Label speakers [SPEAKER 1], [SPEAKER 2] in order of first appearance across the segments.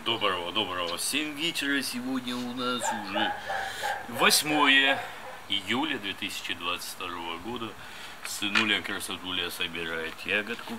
[SPEAKER 1] Доброго всем вечера. Сегодня у нас уже 8 июля 2022 года. Сынуля красотуля собирает ягодку.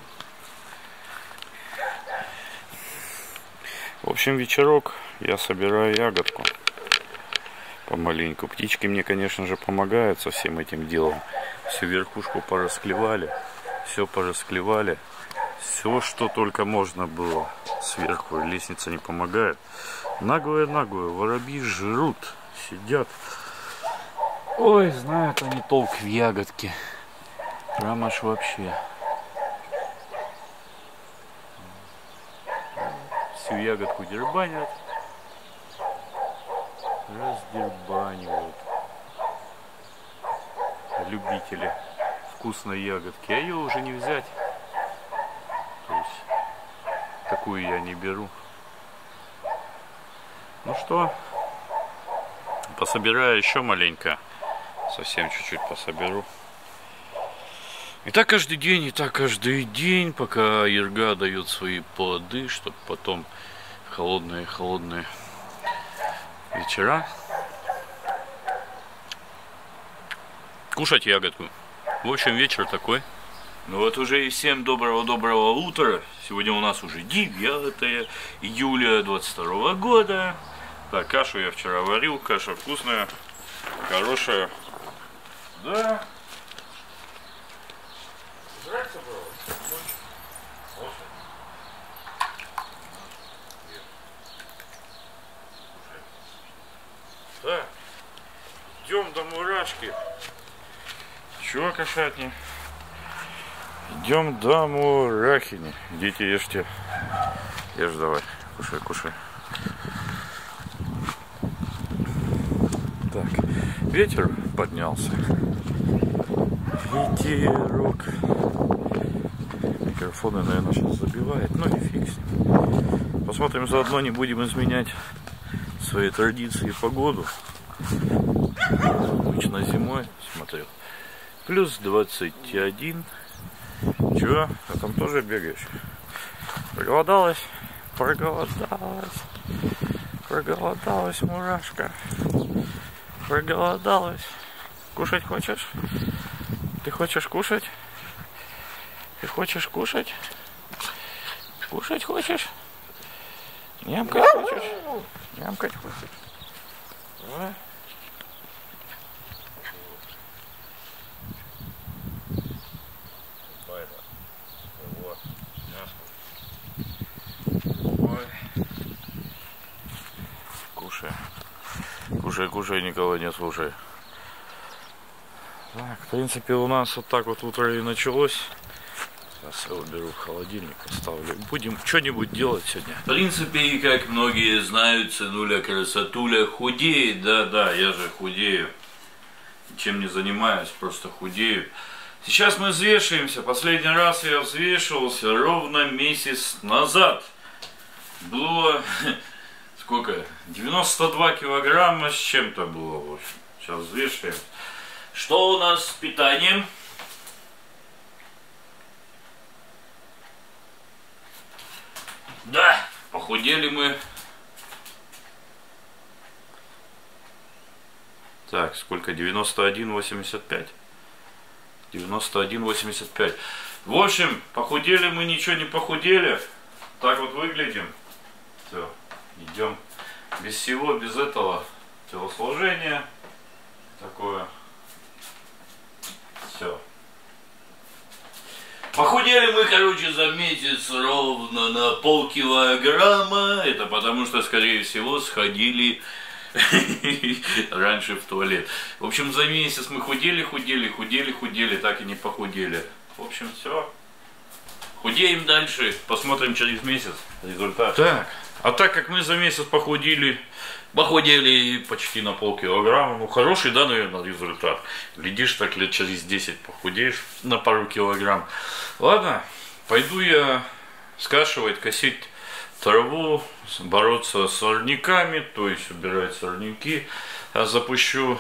[SPEAKER 2] В общем, вечерок, я собираю ягодку помаленьку. Птички мне, конечно же, помогают со всем этим делом. Всю верхушку порасклевали, все порасклевали. Все, что только можно было сверху. Лестница не помогает. Наглые, воробьи жрут, сидят. Ой, знают они толк в ягодке. Прям аж вообще.
[SPEAKER 1] Всю ягодку дербанят. Раздербанивают. Любители вкусной ягодки. А ее уже не взять. То есть такую я не беру. Ну что, пособираю еще маленько. Совсем чуть-чуть пособеру. И так каждый день, пока Ирга дает свои плоды, чтобы потом холодные вечера кушать ягодку. В общем, вечер такой. Ну вот уже и всем доброго утра. Сегодня у нас уже 9 июля 2022 года. Так, кашу я вчера варил, каша вкусная, хорошая. Да. Жрать собралась? Так, идем до мурашки. Чего кошатни? Идем до мурахини. Идите, ешьте. Ешь давай. Кушай. Так, ветер поднялся. Ветерок. Микрофоны, наверное, сейчас забивает. Ну и фиг с ним. Посмотрим заодно, не будем изменять свои традиции и погоду. Обычно зимой, смотрю, плюс 21. Чего? А там тоже бегаешь? Проголодалась, мурашка. Проголодалась. Кушать хочешь? Ты хочешь кушать? Ты хочешь кушать? Кушать хочешь? Нямкать хочешь? Нямкать хочешь? Давай. Кушай, никого не слушай. Так, в принципе, у нас вот так вот утро и началось. Сейчас я уберу в холодильник, оставлю. Будем что-нибудь делать сегодня. В принципе, как многие знают, сынуля красотуля худеет. Да, я же худею. Чем не занимаюсь, просто худею. Сейчас мы взвешиваемся. Последний раз я взвешивался ровно месяц назад. Было... Сколько? 92 килограмма с чем-то было, в общем. Сейчас взвешиваем. Что у нас с питанием? Да, похудели мы. Так, сколько? 91,85. 91,85. В общем, похудели мы, ничего не похудели. Так вот выглядим. Все. Идем без всего, без этого телосложения. Такое. Все. Похудели мы, короче, за месяц ровно на полкилограмма. Это потому что, скорее всего, сходили раньше в туалет. В общем, за месяц мы худели, так и не похудели. В общем, все. Худеем дальше. Посмотрим через месяц результат. Так. А так как мы за месяц похудели почти на полкилограмма, ну хороший, да, наверное, результат. Глядишь, так лет через 10 похудеешь на пару килограмм. Ладно, пойду я скашивать, косить траву, бороться с сорняками, то есть убирать сорняки. Я запущу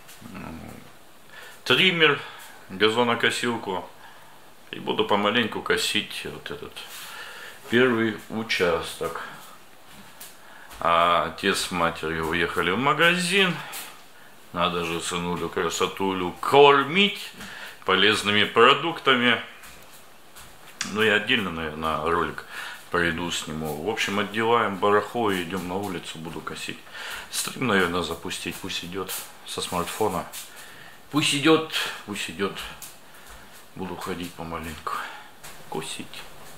[SPEAKER 1] триммер, газонокосилку и буду помаленьку косить вот этот первый участок. А отец с матерью уехали в магазин. Надо же сынулю красотулю кормить полезными продуктами. Ну и отдельно, наверное, ролик пройду, сниму. В общем, отдеваем барахло и идем на улицу, буду косить. Стрим, наверное, запустить, пусть идет со смартфона. Пусть идет, пусть идет. Буду ходить помаленьку, косить.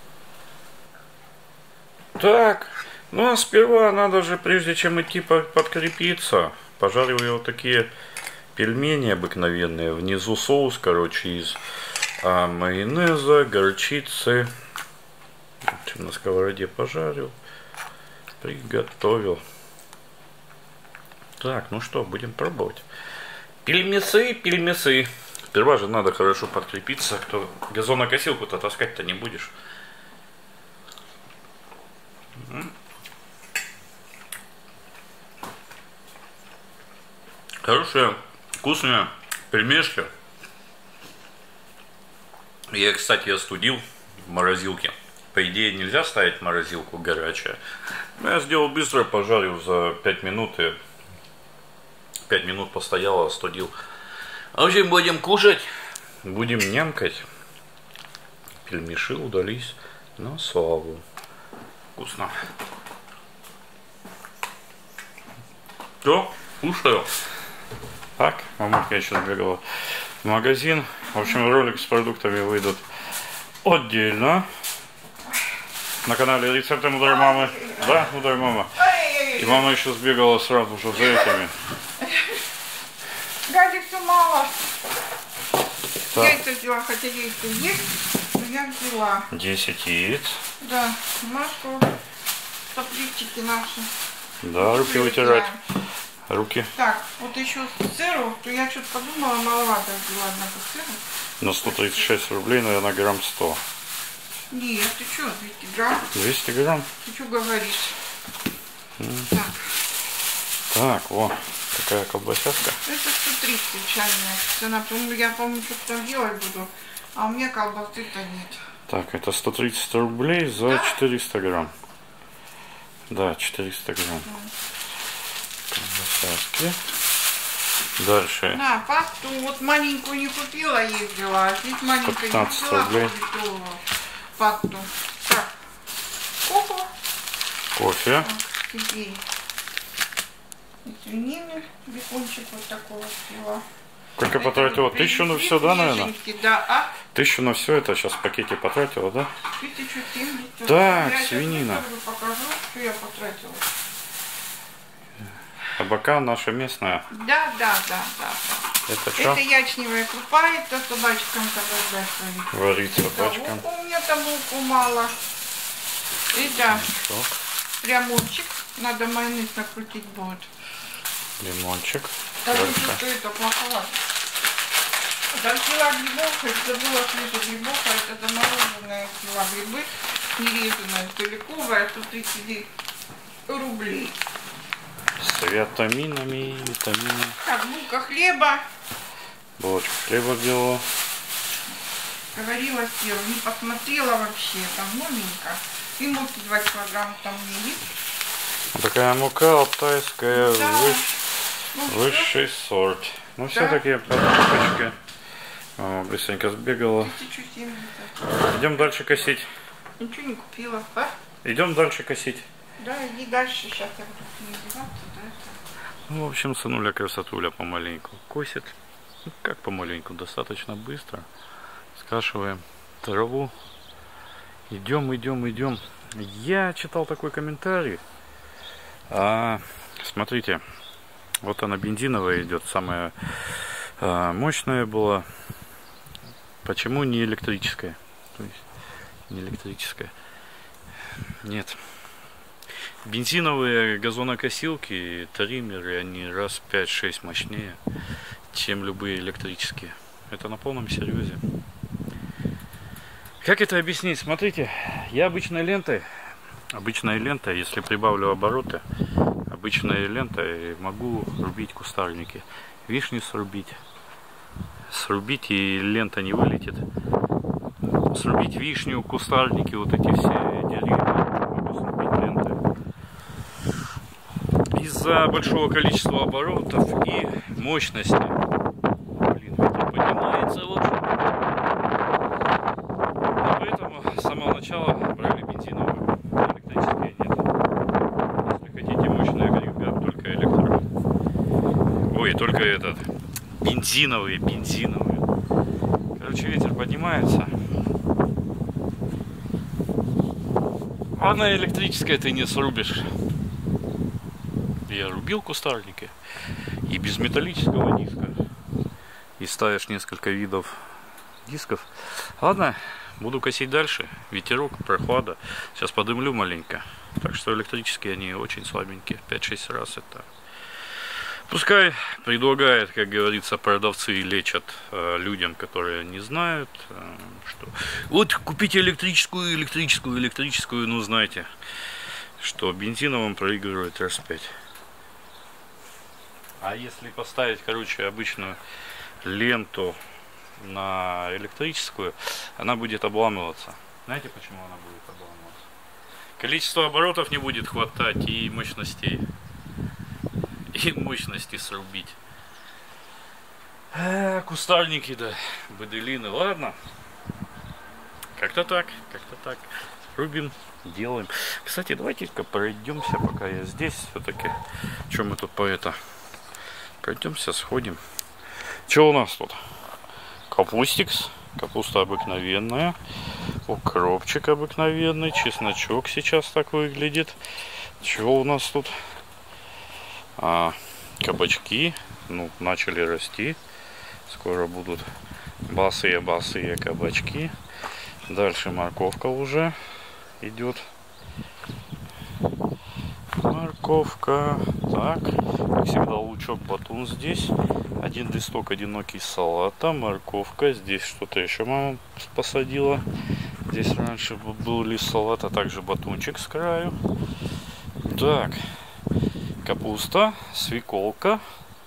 [SPEAKER 1] Так, ну а сперва надо же, прежде чем идти подкрепиться, пожарил я вот такие пельмени обыкновенные. Внизу соус, короче, из майонеза, горчицы. На сковороде пожарил, приготовил. Так, ну что, будем пробовать. Пельмесы, пельмесы. Сперва же надо хорошо подкрепиться. Кто газонокосилку-то таскать-то не будешь. Хорошая, вкусная пельмешка. Я, кстати, остудил в морозилке. По идее, нельзя ставить в морозилку горячее. Но я сделал быстро, пожарил за 5 минут. И 5 минут постоял, остудил. В общем, будем кушать. Будем нямкать. Пельмеши удались на славу. Вкусно. Все, кушаю. Так, мамулька еще сбегала в магазин. В общем, ролик с продуктами выйдут отдельно. На канале рецепты Мудрой Мамы. Да, Мудрая Мама. И мама еще сбегала сразу же за этими.
[SPEAKER 3] Гадик-то мало.
[SPEAKER 1] Так.
[SPEAKER 3] Яйца взяла, хотя яйца есть, но я взяла.
[SPEAKER 2] 10 яиц.
[SPEAKER 3] Да, Машку, топличики наши.
[SPEAKER 2] Да, руки вытирать. Руки.
[SPEAKER 3] Так, вот еще сыру, то я что-то подумала, маловато взяла одного сыра.
[SPEAKER 2] На 136 рублей, наверное, грамм 100.
[SPEAKER 3] Нет, ты что, 200 грамм?
[SPEAKER 2] 200 грамм?
[SPEAKER 3] Ты что говоришь? Так.
[SPEAKER 2] Так, вот такая колбасятка.
[SPEAKER 3] Это 130 чайная цена. Я помню, что там делать буду, а у меня колбасы-то нет.
[SPEAKER 2] Так, это 130 рублей за 400 грамм. Да, 400 грамм. Колбасятки. Дальше.
[SPEAKER 3] На, пасту вот маленькую не купила, ездила, а здесь маленькая не
[SPEAKER 2] 115
[SPEAKER 3] купила,
[SPEAKER 2] рублей.
[SPEAKER 3] Пасту. Так, кофе.
[SPEAKER 2] Кофе.
[SPEAKER 3] Теперь свинины, бекончик вот такого взяла.
[SPEAKER 2] Сколько потратила? 1000 на все, да, наверное?
[SPEAKER 3] Неженький, да, а?
[SPEAKER 2] 1000 на все это сейчас в пакете потратила, да?
[SPEAKER 3] 1070.
[SPEAKER 2] Так,
[SPEAKER 3] я
[SPEAKER 2] свинина.
[SPEAKER 3] Сейчас покажу, что я потратила.
[SPEAKER 2] Табака наша местная.
[SPEAKER 3] Да.
[SPEAKER 2] Это что?
[SPEAKER 3] Это ячневая крупа, это собачкам тогда
[SPEAKER 2] Варить собачкам.
[SPEAKER 3] У меня там луку мало. И да, лимончик. Надо майонез накрутить будет.
[SPEAKER 2] Лимончик.
[SPEAKER 3] Даже
[SPEAKER 2] Дальше.
[SPEAKER 3] что это плохо. Там взяла грибов, забыла, что это грибов, а это замороженные взяла грибы, нерезанные, целиковые, 130 рублей.
[SPEAKER 2] С витаминами, витаминами.
[SPEAKER 3] Так, булка хлеба.
[SPEAKER 2] Булочку хлеба делала.
[SPEAKER 3] Говорила, съела, не посмотрела вообще, там новенько. И муки 2 килограмма там не есть.
[SPEAKER 2] Вот такая мука алтайская,
[SPEAKER 3] Да.
[SPEAKER 2] высший сорт. Ну,
[SPEAKER 3] Да.
[SPEAKER 2] все-таки покупочки. Быстренько сбегала.
[SPEAKER 3] 1070.
[SPEAKER 2] Идем дальше косить.
[SPEAKER 3] Ничего не купила, а?
[SPEAKER 2] Идем дальше косить.
[SPEAKER 3] Да, иди дальше, сейчас я буду переодеваться, да.
[SPEAKER 2] Ну, в общем, сынуля красотуля помаленьку косит. Ну, как помаленьку, достаточно быстро. Скашиваем траву. Идем. Я читал такой комментарий. Смотрите, вот она бензиновая идет, самая мощная была. Почему не электрическая? То есть не электрическая. Нет. Бензиновые газонокосилки, триммеры, они раз 5-6 мощнее, чем любые электрические. Это на полном серьезе. Как это объяснить? Смотрите, я обычной лентой, если прибавлю обороты, обычной лентой могу рубить кустарники. Вишни срубить и лента не вылетит. Срубить вишню, кустарники, вот эти все деревья могу срубить лентой. из-за большого количества оборотов и мощности. Блин, ветер поднимается вот. И поэтому с самого начала брали бензиновую, электрические нет. Если хотите мощный агрегат, только электро. Ой, только этот. Бензиновые. Короче, ветер поднимается. А на электрическое ты не срубишь. Я рубил кустарники. И без металлического диска. И ставишь несколько видов дисков. Ладно, буду косить дальше. Ветерок, прохлада. Сейчас подымлю маленько. Так что электрические они очень слабенькие. 5-6 раз это. Пускай предлагает, как говорится, продавцы лечат людям, которые не знают, что вот купите электрическую, ну знаете, что бензиновым проигрывает раз 5. А если поставить, короче, обычную ленту на электрическую, она будет обламываться. Знаете, почему она будет обламываться? Количество оборотов не будет хватать и мощностей. И мощности срубить. Кустарники, да, баделины. Ладно. Как-то так. Рубим, делаем. Кстати, давайте-ка пройдемся, пока я здесь. Все-таки, что мы тут по это? Пройдемся, сходим. Что у нас тут? Капустикс. Капуста обыкновенная. Укропчик обыкновенный. Чесночок сейчас так выглядит. Что у нас тут? Кабачки, ну, начали расти. Скоро будут босые кабачки. Дальше морковка уже идет. Морковка. Так, как всегда, лучок, батун здесь. Один листок одинокий салата. Морковка. Здесь что-то еще мама посадила. Здесь раньше был лист салата, также батунчик с краю. Так. Капуста, свеколька,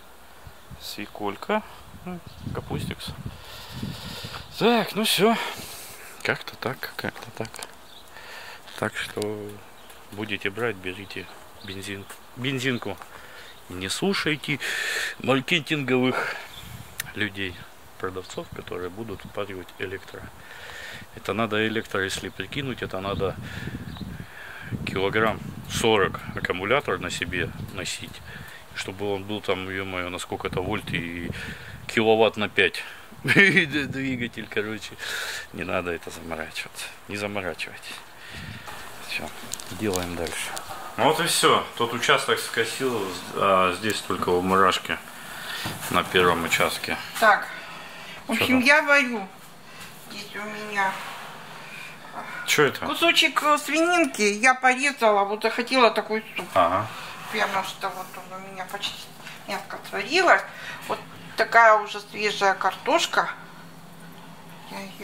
[SPEAKER 2] капустикс. Так, ну все. Как-то так. Так что будете брать, берите бензинку. Не слушайте маркетинговых людей, продавцов, которые будут впаривать электро. Это надо электро, если прикинуть, это надо килограмм 40 аккумулятор на себе носить, чтобы он был там, ё-моё, на сколько-то вольт и киловатт на 5 двигатель, короче, не надо это заморачиваться, не заморачивайтесь. Все, делаем дальше. Ну вот и все, тот участок скосил, а здесь только у мурашки на первом участке.
[SPEAKER 3] Так, в общем, я варю. Здесь у меня
[SPEAKER 2] что это?
[SPEAKER 3] кусочек свининки я порезала, вот захотела такой суп.
[SPEAKER 2] Ага.
[SPEAKER 3] Прямо что вот он у меня почти мягко сварилась. Вот такая уже свежая картошка. Я ее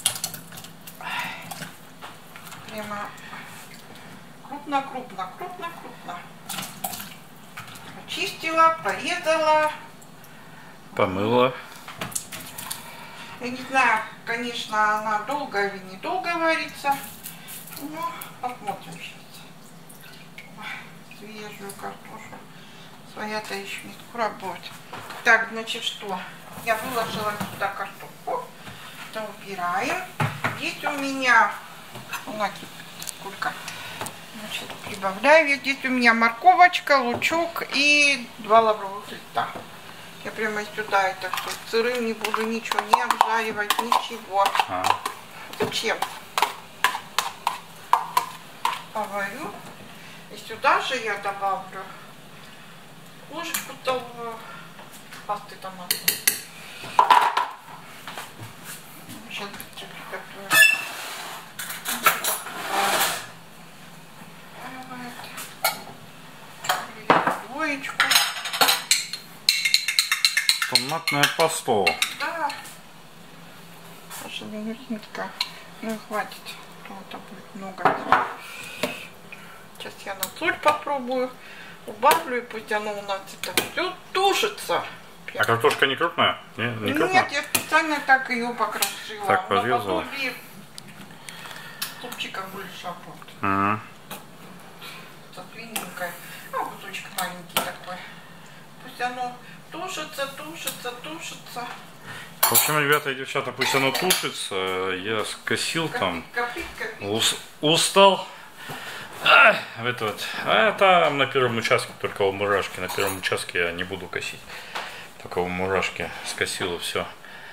[SPEAKER 3] прямо крупно. Очистила, порезала.
[SPEAKER 2] Помыла.
[SPEAKER 3] Я не знаю, конечно, она долго или недолго варится. Но посмотрим сейчас. Свежую картошку. Своя-то еще не скоро будет. Так, значит, что? Я выложила сюда картошку. Это убираем. Здесь у меня... сколько? Значит, прибавляю. Здесь у меня морковочка, лучок и 2 лавровых листа. Я прямо сюда это все сырым не буду ничего не обжаривать, ничего. Зачем? Поварю. И сюда же я добавлю ложечку пасты томатной. Сейчас быстро приготовим. Двоечку.
[SPEAKER 2] Томатная паста.
[SPEAKER 3] Да. Даже минутка. Ну и хватит. То будет много. Сейчас я на соль попробую. Убавлю, и пусть оно у нас это все тушится.
[SPEAKER 2] А картошка не крупная? Не крупная?
[SPEAKER 3] Нет, я специально так ее покрошила.
[SPEAKER 2] Так порезала?
[SPEAKER 3] Супчика больше будет.
[SPEAKER 2] Ага.
[SPEAKER 3] Со свининкой. А кусочек цветочек маленький такой. Пусть оно тушится, тушится, тушится.
[SPEAKER 2] В общем, ребята и девчата, пусть оно тушится. Я скосил там.
[SPEAKER 3] Копить.
[SPEAKER 2] Устал. Это вот. А там на первом участке только у мурашки. На первом участке я не буду косить. Только у мурашки скосило все.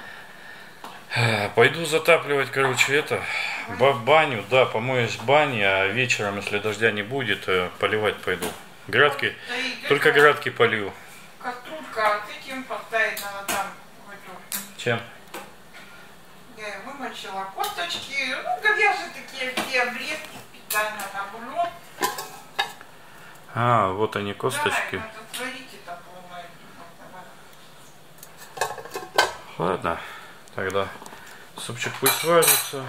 [SPEAKER 2] Пойду затапливать, короче, это. Баню, да, помоюсь в бане, а вечером, если дождя не будет, поливать пойду. Грядки, только грядки полью.
[SPEAKER 3] Кастрюлька с этим поставить надо там.
[SPEAKER 2] Чем?
[SPEAKER 3] Я вымочила косточки, ну, говяжьи такие все обрезки специально на бульон.
[SPEAKER 2] А, вот они, косточки.
[SPEAKER 3] Да, это сварите-то полное.
[SPEAKER 2] Ладно, тогда супчик пусть варится.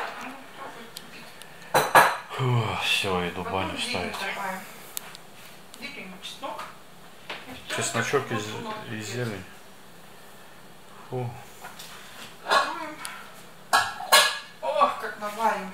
[SPEAKER 2] Все, иду баню ставить.
[SPEAKER 3] Чеснок.
[SPEAKER 2] Чесночок и зелень. Фу.
[SPEAKER 3] Ох, как наварим.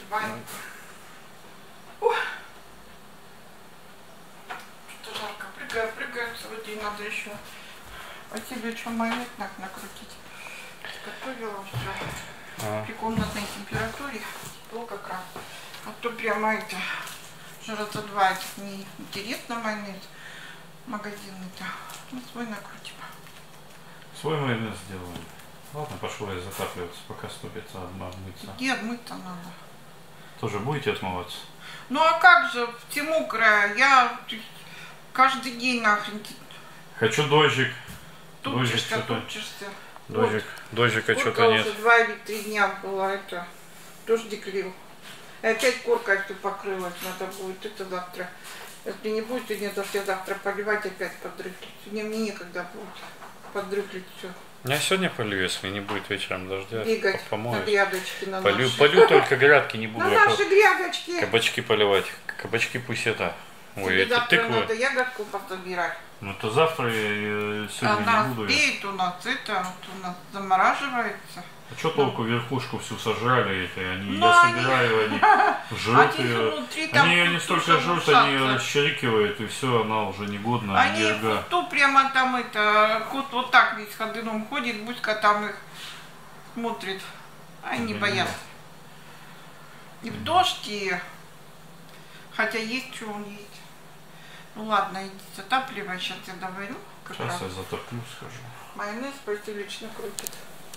[SPEAKER 3] Что-то жарко. Прыгает. Сегодня надо еще. А тебе что, майонез накрутить? Готовила все. При комнатной температуре. Тепло как раз. А то прямо это жирозадвает. Не интересно майонез магазинный-то. Ну, свой накрутим.
[SPEAKER 2] Свой майонез сделаем. Ладно, пошел я затапливаться, пока ступится, отмыться.
[SPEAKER 3] Где отмыться надо?
[SPEAKER 2] Тоже будете отмываться?
[SPEAKER 3] Ну а как же, все мокрое, я каждый день нахрен.
[SPEAKER 2] Хочу дождик.
[SPEAKER 3] Тучишься.
[SPEAKER 2] Дождика что-то нет.
[SPEAKER 3] Уже 2 или 3 дня было это, дождик лил. И опять корка все покрылась, надо будет это завтра. Если не будет сегодня дождя, завтра поливать опять подрыхлить. Сегодня мне некогда будет подрыхлить все.
[SPEAKER 2] Я сегодня полью, если не будет вечером дождя.
[SPEAKER 3] Бегать
[SPEAKER 2] помоюсь.
[SPEAKER 3] на грядочки на
[SPEAKER 2] Полью
[SPEAKER 3] наши.
[SPEAKER 2] только грядки, не буду.
[SPEAKER 3] На наши грядочки.
[SPEAKER 2] Кабачки поливать. Кабачки пусть это. Ой,
[SPEAKER 3] Тебе
[SPEAKER 2] эти
[SPEAKER 3] завтра
[SPEAKER 2] тыквы.
[SPEAKER 3] надо ягодку пособирать.
[SPEAKER 2] Ну то завтра я сегодня
[SPEAKER 3] Она
[SPEAKER 2] не буду.
[SPEAKER 3] спеет у нас, это вот у нас замораживается.
[SPEAKER 2] А что толку, верхушку всю сожрали, это они,
[SPEAKER 3] Ну,
[SPEAKER 2] я
[SPEAKER 3] они-
[SPEAKER 2] собираю, они жрут ее.
[SPEAKER 3] внутри там
[SPEAKER 2] Они ее не столько
[SPEAKER 3] кусочек
[SPEAKER 2] жрут, они ее
[SPEAKER 3] кусаться.
[SPEAKER 2] расчерикивают, и все, она уже негодна,
[SPEAKER 3] Они
[SPEAKER 2] ерга.
[SPEAKER 3] в куту прямо там это, кот вот так весь ходуном ходит, Буська там их смотрит. Они
[SPEAKER 2] Да
[SPEAKER 3] боятся. И в дождь, и... Хотя есть, что он есть. Ну ладно, иди затапливай, сейчас я доварю. Как
[SPEAKER 2] Сейчас
[SPEAKER 3] раз.
[SPEAKER 2] я затоплю, скажу.
[SPEAKER 3] Майонез прилично крутит.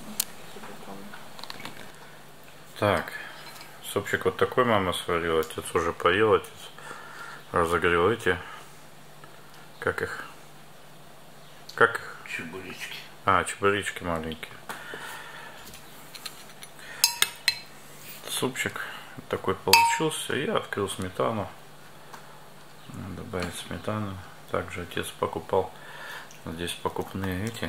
[SPEAKER 2] Так, супчик вот такой мама сварила, отец уже поел, отец разогрел эти, как их?
[SPEAKER 1] Чебуречки.
[SPEAKER 2] А, чебуречки маленькие. Супчик такой получился, я открыл сметану, надо добавить сметану, также отец покупал, здесь покупные эти,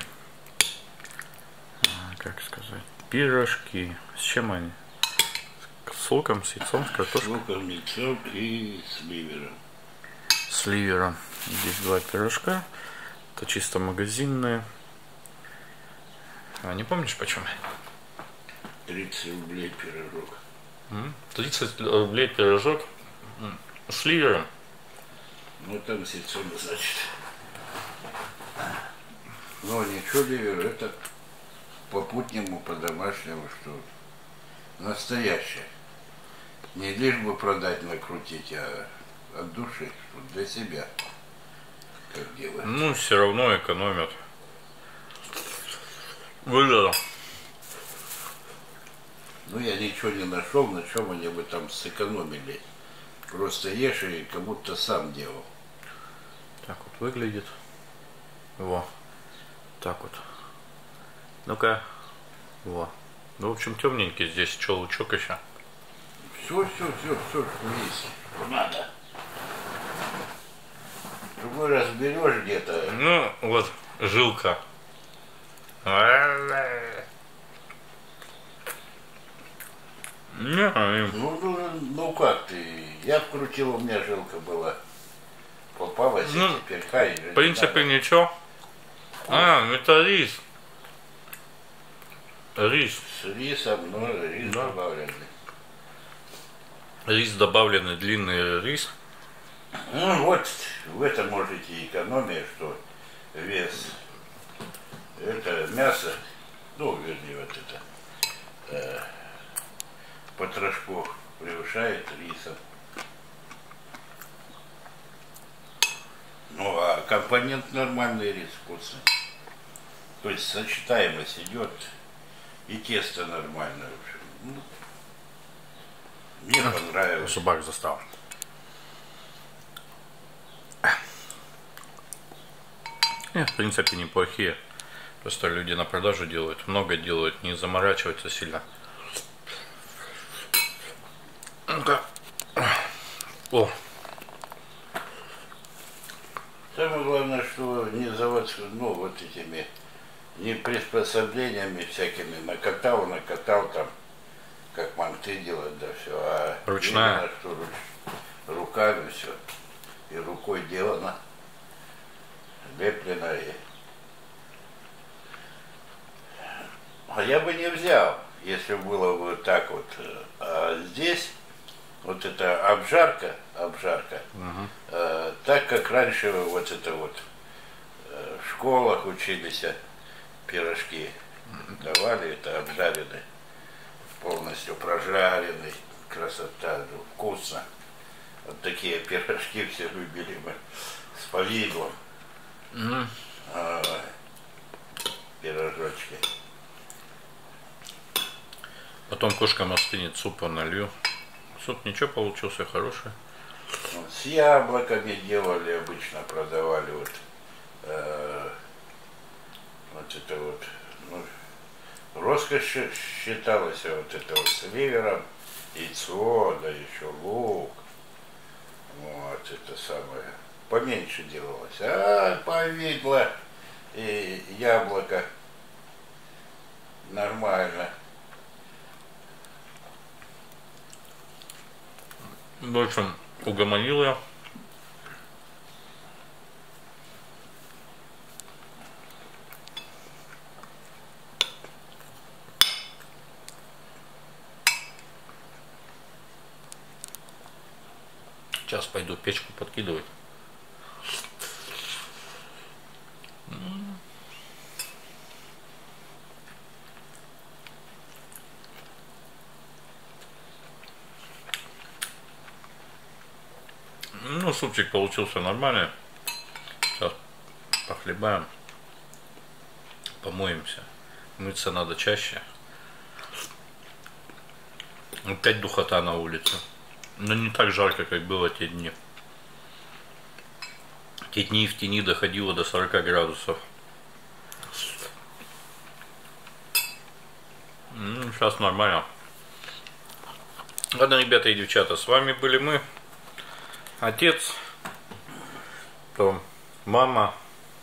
[SPEAKER 2] как сказать, пирожки, с чем они? С луком, с яйцом, с картошкой.
[SPEAKER 1] С луком, яйцом и с ливером.
[SPEAKER 2] С ливером. Здесь 2 пирожка. Это чисто магазинные. А не помнишь почем?
[SPEAKER 1] 30 рублей пирожок.
[SPEAKER 2] 30 рублей пирожок с ливером.
[SPEAKER 1] Ну там с яйцом, значит. Ну ничего, ливер, это по-путнему, по-домашнему, что настоящее. Не лишь бы продать, накрутить, а от души, для себя, как делают.
[SPEAKER 2] Ну, все равно экономят. Выгодно.
[SPEAKER 1] Ну, я ничего не нашел, на чем они бы там сэкономили. Просто ешь и как будто сам делал.
[SPEAKER 2] Так вот выглядит. Во. Так вот. Ну-ка. Во. Ну, в общем, темненький здесь, что лучок еще.
[SPEAKER 1] Все, что есть. Надо. Другой раз берешь где-то.
[SPEAKER 2] Ну, вот, жилка.
[SPEAKER 1] Ну как ты? Я вкрутил, у меня жилка была. Попалась,
[SPEAKER 2] Ну,
[SPEAKER 1] и теперь хай.
[SPEAKER 2] В принципе, ничего. А, это рис. Рис.
[SPEAKER 1] С рисом, но рис
[SPEAKER 2] Да.
[SPEAKER 1] добавленный.
[SPEAKER 2] Рис добавленный, длинный рис.
[SPEAKER 4] Ну вот, в этом можете экономия, что вес, это мясо, ну, вернее, вот это, потрошку превышает рисом. Ну, а компонент нормальный, рис вкусный. То есть сочетаемость идет, и тесто нормальное. В общем. Ну, мне понравилось.
[SPEAKER 1] Собак застал. Нет, в принципе, неплохие. Просто люди на продажу делают, много делают, не заморачиваются сильно. Ну-ка. О.
[SPEAKER 4] Самое главное, что не заводскую, ну, вот этими, не приспособлениями всякими, накатал там, как манты делают, да все, а
[SPEAKER 1] ручная.
[SPEAKER 4] Именно, что руками все, и рукой делано, леплено. А я бы не взял, если было бы так вот. А здесь вот эта обжарка, так как раньше вот это вот в школах учились, пирожки давали, это обжаренный, полностью прожаренный, красота, вкусно. Вот такие пирожки все любили мы с повидлом, пирожочки.
[SPEAKER 1] Потом кошкам остынет, супа налью. Суп ничего получился, хороший.
[SPEAKER 4] Вот, с яблоками делали, обычно продавали вот, вот это вот, ну, роскошь считалась, вот это вот с ливером, яйцо, да еще лук, вот это самое, поменьше делалось, а повидло и яблоко нормально.
[SPEAKER 1] В общем, угомонил я. Сейчас пойду печку подкидывать. Ну, супчик получился нормальный. Сейчас похлебаем, помоемся. Мыться надо чаще. Опять духота на улице. Но не так жарко, как было те дни. Те дни в тени доходило до 40 градусов. Ну, сейчас нормально. Ладно, ребята и девчата, с вами были мы. Отец, потом мама.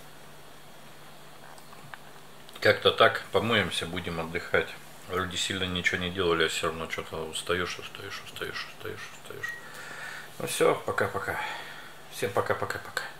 [SPEAKER 1] Как-то так, помоемся, будем отдыхать. Вроде сильно ничего не делали, а все равно что-то устаешь. Ну все, пока-пока. Всем пока-пока-пока.